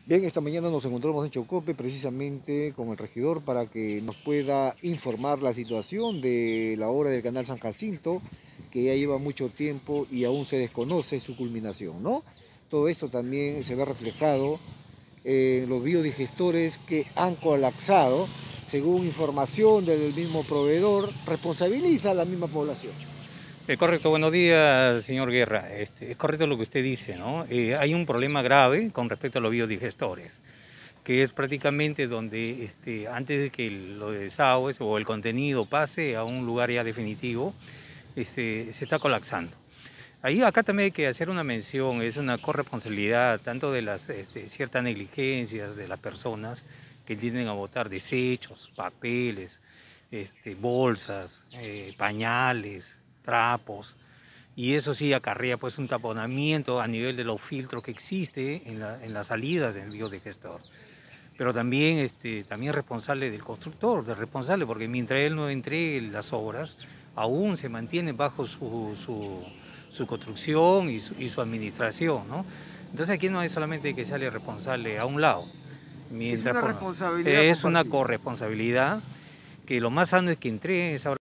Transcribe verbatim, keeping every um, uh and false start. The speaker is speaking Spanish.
Bien, esta mañana nos encontramos en Chocope precisamente con el regidor para que nos pueda informar la situación de la obra del canal San Jacinto, que ya lleva mucho tiempo y aún se desconoce su culminación, ¿no? Todo esto también se ve reflejado en los biodigestores que han colapsado, según información del mismo proveedor, responsabiliza a la misma población. Eh, correcto, buenos días, señor Guerra. Este, es correcto lo que usted dice, ¿no? Eh, hay un problema grave con respecto a los biodigestores, que es prácticamente donde este, antes de que los desagües o el contenido pase a un lugar ya definitivo, este, se está colapsando. Ahí acá también hay que hacer una mención, es una corresponsabilidad tanto de las este, ciertas negligencias de las personas que tienden a botar desechos, papeles, este, bolsas, eh, pañales, trapos, y eso sí acarrea pues un taponamiento a nivel de los filtros que existe en la, en la salida del biodigestor. Pero también, este, también responsable del constructor, del responsable, porque mientras él no entregue las obras, aún se mantiene bajo su, su, su construcción y su, y su administración, ¿no? Entonces aquí no hay solamente que sale responsable a un lado, Es mientras una por, responsabilidad es una compartida. corresponsabilidad que lo más sano es que entreguen esa